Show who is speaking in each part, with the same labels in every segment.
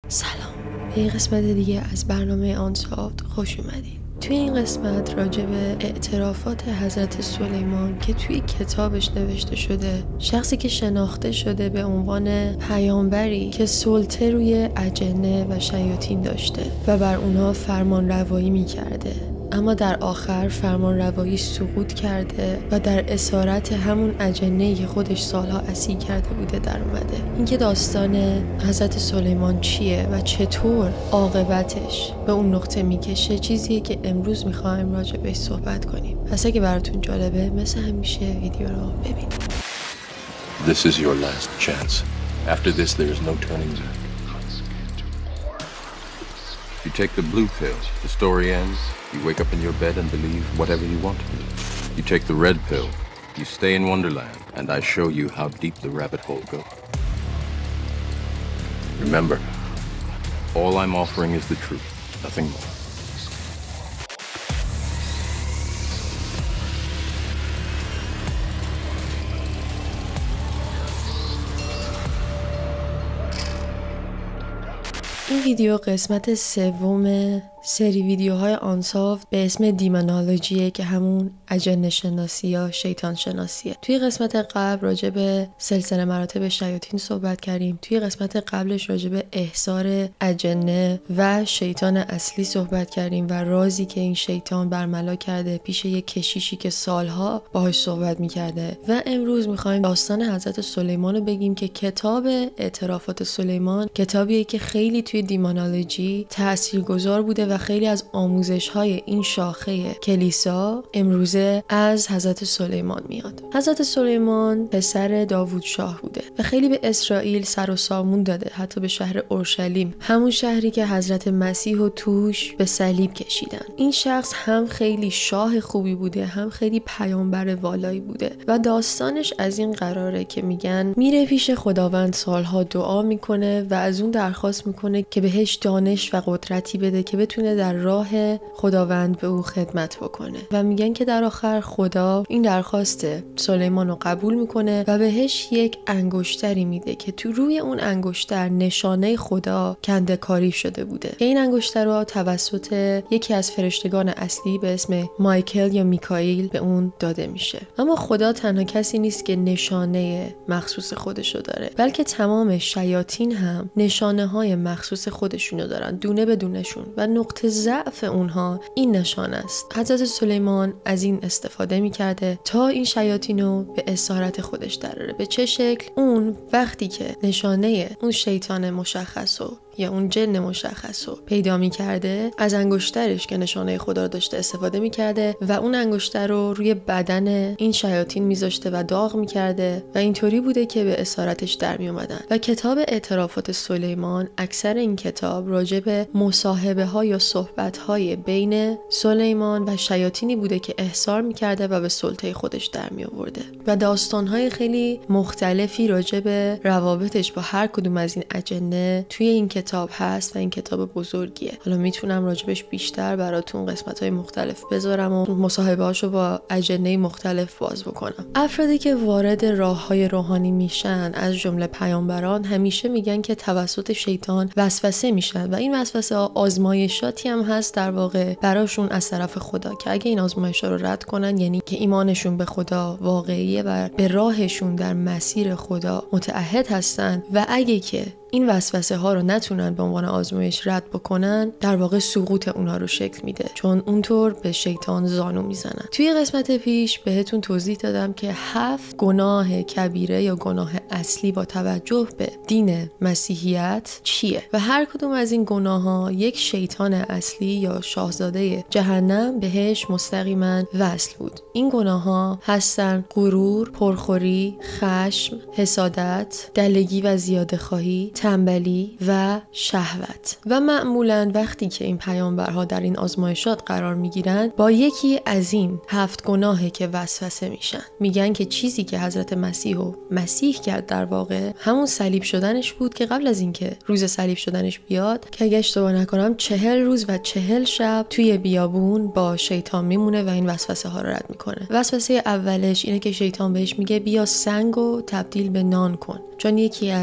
Speaker 1: سلام، به این قسمت دیگه از برنامه آنسافت خوش اومدین. توی این قسمت راجع به اعترافات حضرت سلیمان که توی کتابش نوشته شده، شخصی که شناخته شده به عنوان پیامبری که سلطه روی اجنه و شیاطین داشته و بر اونها فرمان روایی می کرده، اما در آخر فرمان روایی سقوط کرده و در اسارت همون اجنه‌ای که خودش سالها اسیر کرده بوده در اومده. اینکه داستان حضرت سلیمان چیه و چطور عاقبتش به اون نقطه میکشه چیزیه که امروز میخوایم راجع بهش صحبت کنیم. پس اگه براتون جالبه مثل همیشه ویدیو رو ببینید.
Speaker 2: This is your last chance. After this there is no turning back. You take the blue pill, the story ends. You wake up in your bed and believe whatever you want to believe. You take the red pill, you stay in Wonderland, and I show you how deep the rabbit hole goes. Remember, all I'm offering is the truth, nothing more.
Speaker 1: این ویدیو قسمت سوم سری ویدیوهای آنسافت به اسم دیمونولوژیه که همون اجنه شناسی یا شیطان شناسیه. توی قسمت قبل راجع به سلسله مراتب شیاطین صحبت کردیم. توی قسمت قبلش راجع به احضار اجنه و شیطان اصلی صحبت کردیم و رازی که این شیطان برملا کرده پیش یک کشیشی که سالها باهاش صحبت میکرده. و امروز میخوایم داستان حضرت سلیمان رو بگیم که کتاب اعترافات سلیمان کتابیه که خیلی توی دیمونولوژی تاثیرگذار بوده و خیلی از آموزش‌های این شاخه کلیسا امروزه از حضرت سلیمان میاد. حضرت سلیمان پسر داوود شاه بوده و خیلی به اسرائیل سر و سامون داده، حتی به شهر اورشلیم، همون شهری که حضرت مسیح و توش به صلیب کشیدن. این شخص هم خیلی شاه خوبی بوده، هم خیلی پیامبر والایی بوده و داستانش از این قراره که میگن میره پیش خداوند سالها دعا میکنه و از اون درخواست میکنه که بهش دانش و قدرتی بده که بتونه در راه خداوند به او خدمت بکنه و میگن که در آخر خدا این درخواست سلیمان رو قبول میکنه و بهش یک انگشتری میده که تو روی اون انگشتر نشانه خدا کنده کاری شده بوده که این انگشتر رو توسط یکی از فرشتگان اصلی به اسم مایکل یا میکائیل به اون داده میشه. اما خدا تنها کسی نیست که نشانه مخصوص خودشو داره، بلکه تمام شیاطین هم نشانه های مخصوص خودشونو دارن، دونه به دونشون، و نقطه ضعف اونها این نشانه است. حضرت سلیمان از این استفاده میکرده تا این شیاطین رو به اسارت خودش دراره. به چه شکل؟ اون وقتی که نشانه اون شیطان مشخصو یا اون جن مشخصو پیدا میکرده، از انگشترش که نشانه خدا رو داشته استفاده میکرده و اون انگشتر رو روی بدن این شیاطین میذاشته و داغ میکرده و اینطوری بوده که به اسارتش در میومدن. و کتاب اعترافات سلیمان، اکثر این کتاب راجع به مصاحبه ها یا صحبت های بین سلیمان و شیاطینی بوده که احضار میکرده و به سلطه خودش در میآورده و داستان های خیلی مختلفی راجع به روابطش با هر کدوم از این اجنه توی این کتاب هست و این کتاب بزرگیه. حالا میتونم راجبش بیشتر براتون قسمت‌های مختلف بذارم و مصاحبه‌هاشو با اجنه مختلف باز بکنم. افرادی که وارد راه‌های روحانی میشن از جمله پیامبران همیشه میگن که توسط شیطان وسوسه میشن و این وسوسه ها آزمایشاتی هم هست در واقع براشون از طرف خدا که اگه این آزمایشات رو رد کنن، یعنی که ایمانشون به خدا واقعیه و به راهشون در مسیر خدا متعهد هستن و اگه که این وسوسه ها رو نتونن به عنوان آزمایش رد بکنن، در واقع سقوط اونها رو شکل میده، چون اونطور به شیطان زانو میزنن. توی قسمت پیش بهتون توضیح دادم که 7 گناه کبیره یا گناه اصلی با توجه به دین مسیحیت چیه و هر کدوم از این گناه ها یک شیطان اصلی یا شاهزاده جهنم بهش مستقیما وصل بود. این گناه ها هستن غرور، پرخوری، خشم، حسادت، دلگی و زیاده خواهی، تنبلی و شهوت. و معمولاً وقتی که این پیامبرها در این آزمایشات قرار میگیرن با یکی از این 7 گناهه که وسوسه میشن. میگن که چیزی که حضرت مسیح کرد در واقع همون صلیب شدنش بود که قبل از اینکه روز صلیب شدنش بیاد، که اگه اشتباه نکنم 40 روز و 40 شب توی بیابون با شیطان میمونه و این وسوسه ها رو رد میکنه. وسوسه اولش اینه که شیطان بهش میگه بیا سنگو تبدیل به نان کن، چون یکی از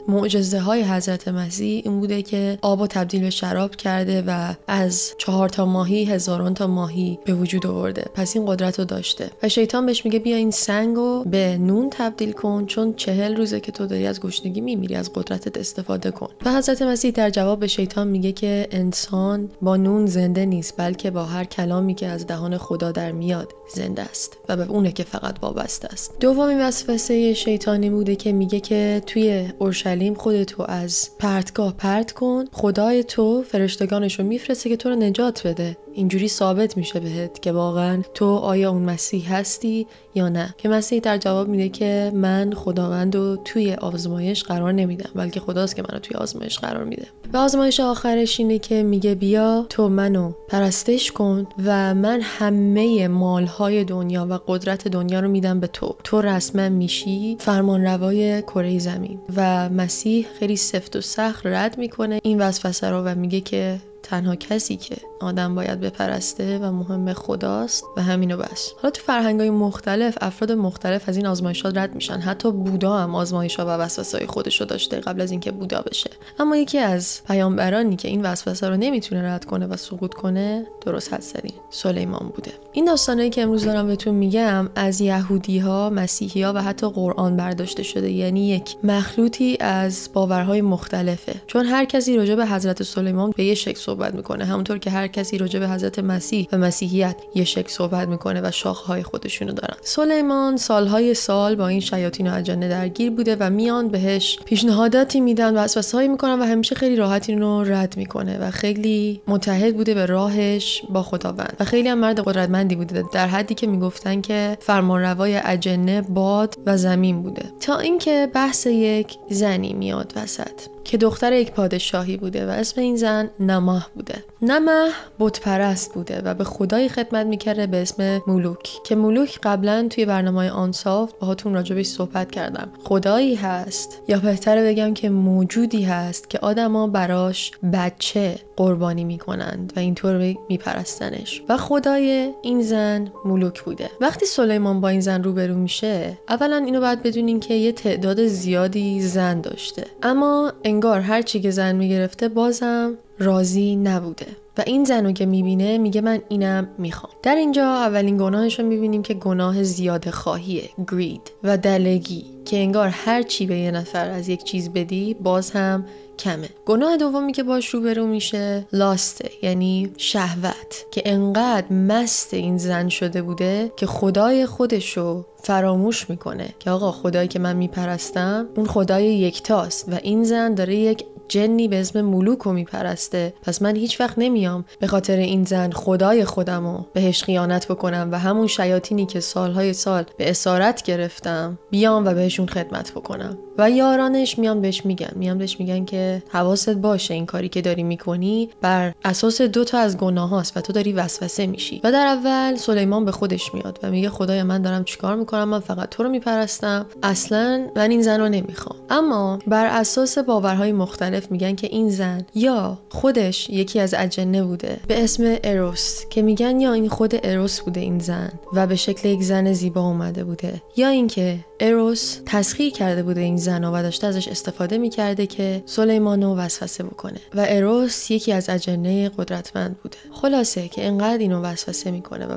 Speaker 1: معجزه های حضرت مسیح این بوده که آب تبدیل به شراب کرده و از 4 تا ماهی 1000 تا ماهی به وجود آورده. پس این قدرت رو داشته و شیطان بهش میگه بیا این سنگ رو به نون تبدیل کن، چون 40 روزه که تو داری از گشنگی میمیری، از قدرتت استفاده کن. و حضرت مسیح در جواب به شیطان میگه که انسان با نون زنده نیست، بلکه با هر کلامی که از دهان خدا در میاد زنده است و به اونه که فقط وابسته است. دومین وسوسه شیطانی بوده که میگه که توی اورشلیم خودتو از پرتگاه پرت کن، خدای تو فرشتگانشو میفرسته که تو رو نجات بده. اینجوری ثابت میشه بهت که واقعا تو آیا اون مسیح هستی یا نه. که مسیح در جواب میده که من خداوندو توی آزمایش قرار نمیدم، بلکه خداست که منو توی آزمایش قرار میده. و آزمایش آخرش اینه که میگه بیا تو منو پرستش کن و من همه مالهای دنیا و قدرت دنیا رو میدم به تو. تو رسما میشی فرمانروای کره زمین. و مسیح خیلی سفت و سخت رد میکنه این وسوسه رو و میگه که تنها کسی که آدم باید بپرسته و مهم خداست و همینو بس. حالا تو فرهنگ‌های مختلف افراد مختلف از این آزمایشات رد میشن. حتی بودا هم آزمایش‌ها و وسوسه‌های خودشو داشته قبل از اینکه بودا بشه. اما یکی از پیامبرانی که این وسوسه رو نمیتونه رد کنه و سقوط کنه درست حدس زدین، سلیمان بوده. این داستانایی که امروز دارم بهتون میگم از یهودی‌ها، مسیحی‌ها و حتی قرآن برداشته شده. یعنی یک مخلوطی از باورهای مختلفه. چون هر کسی راجع به حضرت سلیمان به یه شکل صحبت میکنه، همونطور که هر کسی راجع به حضرت مسیح و مسیحیت یه شکل صحبت میکنه و شاخه‌های خودشونو دارن. سلیمان سالهای سال با این شیاطین و اجنه درگیر بوده و میان بهش پیشنهاداتی میدن و وسوسه‌ای میکنن و همیشه خیلی راحت اینو رد میکنه و خیلی متحد بوده به راهش با خداوند و خیلی هم مرد قدرتمندی بوده، در حدی که میگفتن که فرمانروای اجنه، باد و زمین بوده. تا اینکه بحث یک زنی میاد وسط که دختر یک پادشاهی بوده و اسم این زن نمح بوده. نمح بت پرست بوده و به خدای خدمت میکرده به اسم مولوک، که مولوک قبلا توی برنامه آنصاف باهاتون راجبش صحبت کردم. خدایی هست، یا بهتره بگم که موجودی هست که آدما براش بچه قربانی میکنند و اینطور میپرستنش و خدای این زن مولوک بوده. وقتی سلیمان با این زن روبرو میشه، اولا اینو باید بدونین که یه تعداد زیادی زن داشته، اما انگار هر چی که زن میگرفته بازم راضی نبوده و این زنو که میبینه میگه من اینم میخوام. در اینجا اولین گناهش رو میبینیم که گناه زیاده خواهیه، greed و دلگی، که انگار هر چی به یه نفر از یک چیز بدی باز هم کمه. گناه دومی که باش روبرو میشه لاسته، یعنی شهوت، که انقدر مست این زن شده بوده که خدای خودشو فراموش میکنه که آقا خدایی که من میپرستم اون خدای یکتاست و این زن داره یک جنی به اسم مولوک رو میپرسته، پس من هیچ وقت نمیام به خاطر این زن خدای خودمو بهش خیانت بکنم و همون شیاطینی که سالهای سال به اسارت گرفتم بیام و بهشون خدمت بکنم. و یارانش میان بهش میگن که حواست باشه این کاری که داری میکنی بر اساس 2 تا از گناه هاست و تو داری وسوسه میشی. و در اول سلیمان به خودش میاد و میگه خدای من دارم چیکار میکنم، من فقط تو رو میپرستم، اصلا من این زن رو نمیخوام. اما بر اساس باورهای مختلف میگن که این زن یا خودش یکی از اجنه بوده به اسم اروس، که میگن یا این خود اروس بوده این زن و به شکل یک زن زیبا اومده بوده، یا اینکه اروس تسخیر کرده بوده این زن و داشته ازش استفاده میکرده که سلیمانو وسوسه بکنه و اروس یکی از اجنه قدرتمند بوده. خلاصه که انقدر اینو وسوسه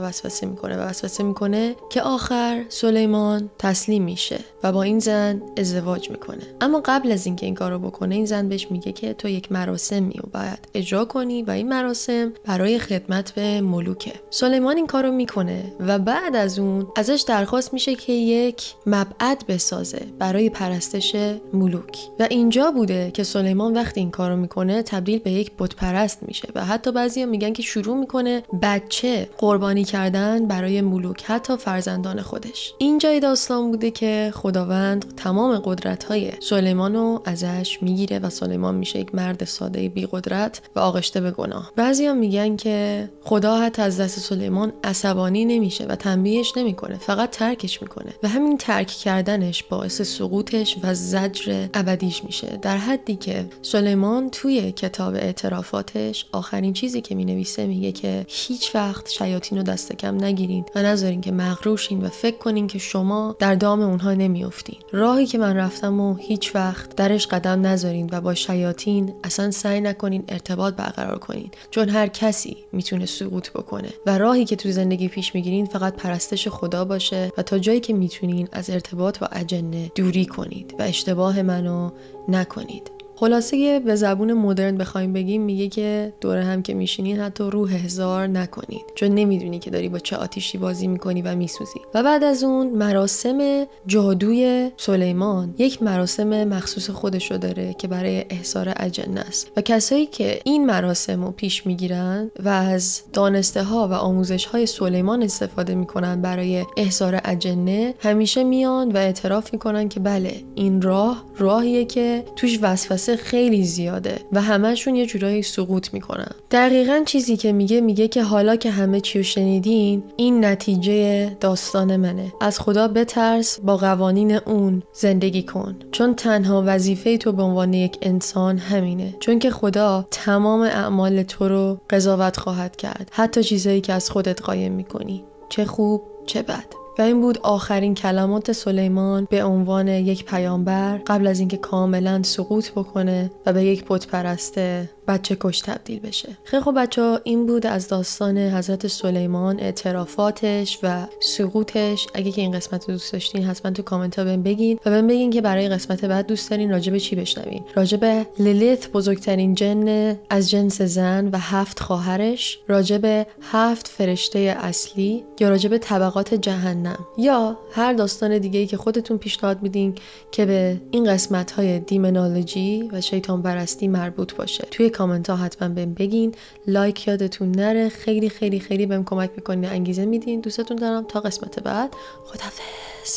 Speaker 1: میکنه که آخر سلیمان تسلیم میشه و با این زن ازدواج میکنه. اما قبل از اینکه این کارو بکنه این زن بهش میگه که تو یک مراسمی رو باید اجرا کنی و این مراسم برای خدمت به ملوکه. سلیمان این کارو میکنه و بعد از اون ازش درخواست میشه که یک مبعد بسازه برای پرستش ملوک و اینجا بوده که سلیمان وقتی این کارو میکنه تبدیل به یک بت پرست میشه و حتی بعضیا میگن که شروع میکنه بچه قربانی کردن برای ملوک، حتی فرزندان خودش. اینجای داستان بوده که خداوند تمام قدرت‌های سلیمانو ازش میگیره و سلیمان میشه یک مرد ساده بی قدرت و آغشته به گناه. بعضیا میگن که خدا حتی از دست سلیمان عصبانی نمیشه و تنبیهش نمیکنه، فقط ترکش میکنه و همین ترک کردنش باعث سقوطش و و زجر ابدیش میشه، در حدی که سلیمان توی کتاب اعترافاتش آخرین چیزی که مینویسه میگه که هیچ وقت شیاطین رو دست کم نگیرین و نذارین که مغروشین و فکر کنین که شما در دام اونها نمیافتین. راهی که من رفتم و هیچ وقت درش قدم نذارین و با شیاطین اصلا سعی نکنین ارتباط برقرار کنین، چون هر کسی میتونه سقوط بکنه و راهی که تو زندگی پیش میگیرین فقط پرستش خدا باشه و تا جایی که میتونین از ارتباط با اجنه دوری کنید و اشتباه منو نکنید. خلاصه به زبون مدرن بخوایم بگیم میگه که دوره هم که میشینین حتی روح هزار نکنید، چون نمیدونی که داری با چه آتیشی بازی میکنی و میسوزی. و بعد از اون مراسم جادوی سلیمان یک مراسم مخصوص خودشو داره که برای احضار اجنه است و کسایی که این مراسم رو پیش میگیرن و از دانسته ها و آموزش های سلیمان استفاده میکنن برای احضار اجنه، همیشه میان و اعتراف میکنن که بله این راهیه که توش وسوسه خیلی زیاده و همه‌شون یه جورایی سقوط میکنن. دقیقاً چیزی که میگه که حالا که همه چیو شنیدین، این نتیجه داستان منه. از خدا بترس، با قوانین اون زندگی کن، چون تنها وظیفه تو به عنوان یک انسان همینه، چون که خدا تمام اعمال تو رو قضاوت خواهد کرد، حتی چیزایی که از خودت قایم میکنی، چه خوب چه بد. و این بود آخرین کلمات سلیمان به عنوان یک پیامبر قبل از اینکه کاملا سقوط بکنه و به یک بت پرست بچه کش تبدیل بشه. خیلی خب بچه‌ها، این بود از داستان حضرت سلیمان، اعترافاتش و سقوطش. اگه که این قسمت رو دوست داشتین حتما تو کامنت ها بهم بگین و بهم بگین که برای قسمت بعد دوست دارین راجع به چی بشنوین. راجع به لیلیت، بزرگترین جن از جنس زن و 7 خواهرش، راجع به 7 فرشته اصلی، یا راجع به طبقات جهنم، یا هر داستان دیگه‌ای که خودتون پیشنهاد میدین که به این قسمت‌های دیمنولوژی و شیطان پرستی مربوط باشه. توی کامنت ها حتما بهم بگین. لایک یادتون نره، خیلی خیلی خیلی بهم کمک میکنین، انگیزه میدین. دوستتون دارم. تا قسمت بعد، خداحافظ.